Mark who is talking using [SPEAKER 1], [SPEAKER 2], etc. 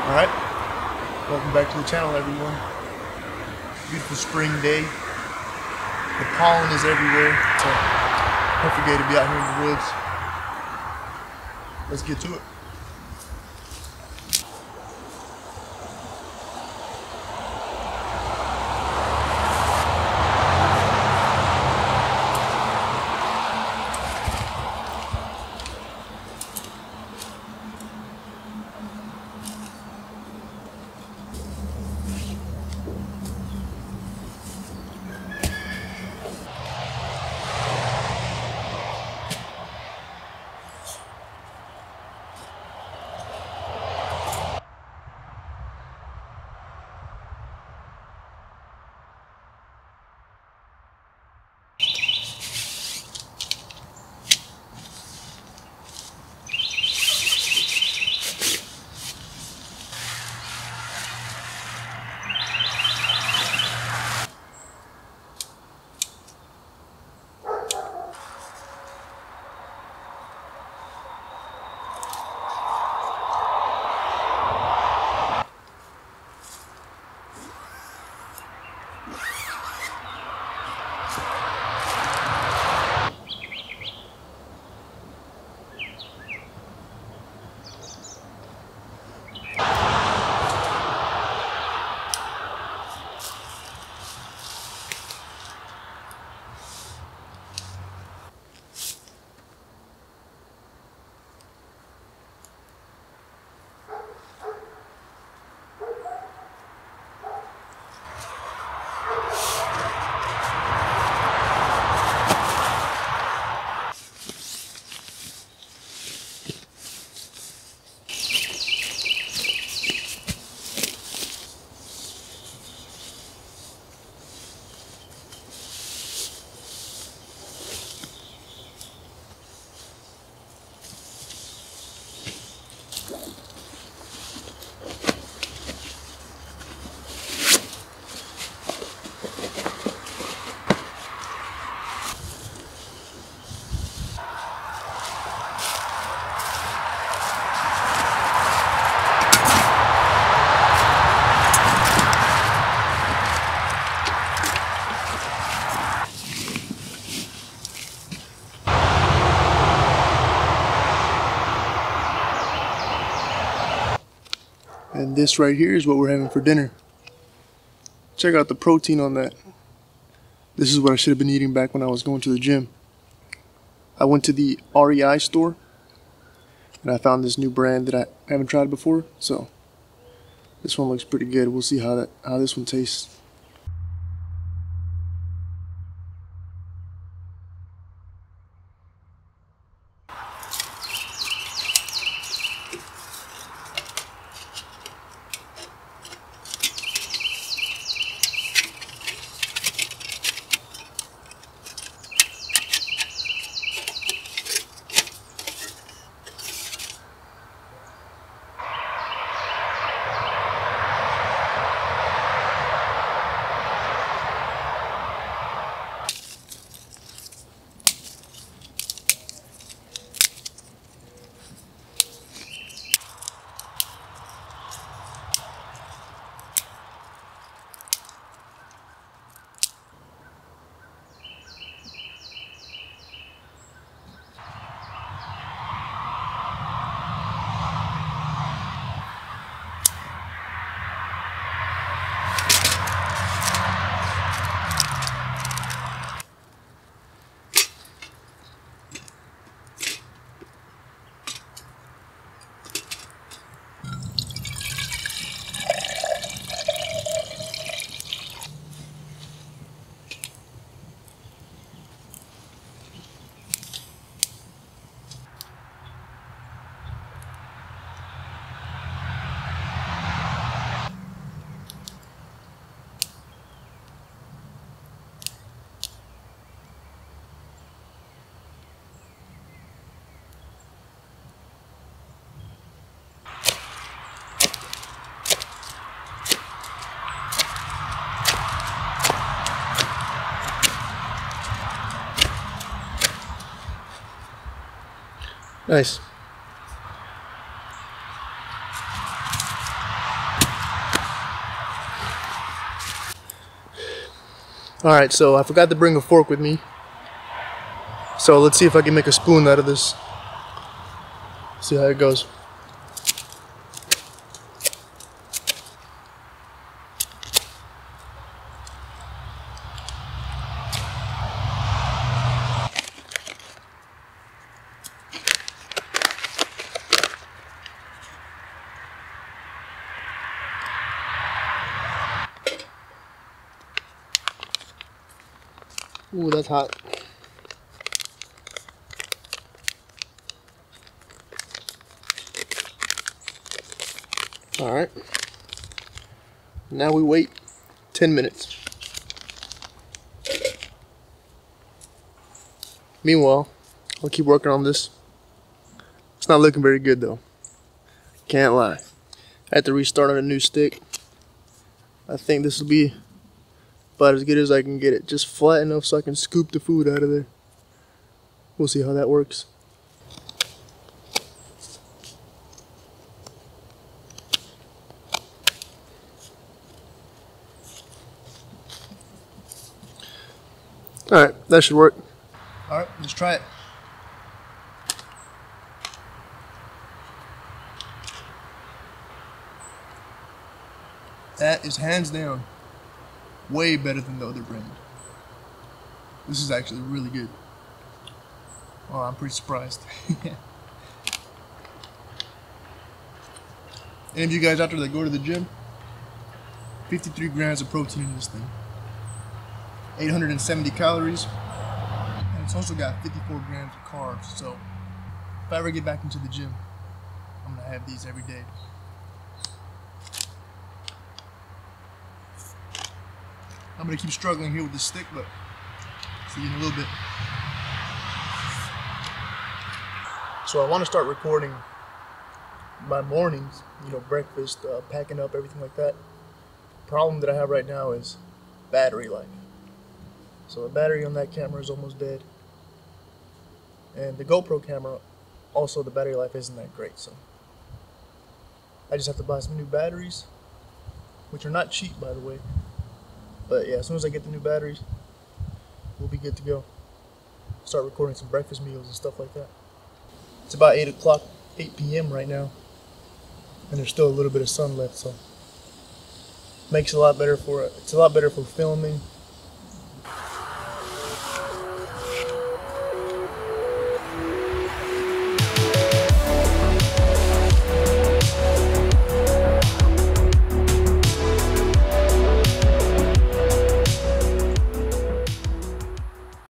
[SPEAKER 1] Alright, welcome back to the channel, everyone. Beautiful spring day. The pollen is everywhere. It's a perfect day to be out here in the woods. Let's get to it. And this right here is what we're having for dinner. Check out the protein on that. This is what I should have been eating back when I was going to the gym. I went to the REI store and I found this new brand that I haven't tried before. So this one looks pretty good. We'll see how this one tastes. Nice. Alright, so I forgot to bring a fork with me. So let's see if I can make a spoon out of this. See how it goes. Ooh, that's hot. Alright. Now we wait 10 minutes. Meanwhile, I'll keep working on this. It's not looking very good though. Can't lie. I had to restart on a new stick. I think this will be about as good as I can get it. Just flat enough so I can scoop the food out of there. We'll see how that works. Alright, that should work. Alright, let's try it. That is hands down way better than the other brand. This is actually really good. Oh, I'm pretty surprised. Any of you guys out there that go to the gym? 53 grams of protein in this thing. 870 calories. And it's also got 54 grams of carbs. So if I ever get back into the gym, I'm gonna have these every day. I'm gonna keep struggling here with the stick, but see you in a little bit. So I want to start recording my mornings, you know, breakfast, packing up, everything like that. The problem that I have right now is battery life. So the battery on that camera is almost dead. And the GoPro camera, also the battery life isn't that great, so I just have to buy some new batteries, which are not cheap, by the way. But yeah, as soon as I get the new batteries, we'll be good to go. Start recording some breakfast meals and stuff like that. It's about 8 p.m. right now, and there's still a little bit of sun left, so makes it a lot better for filming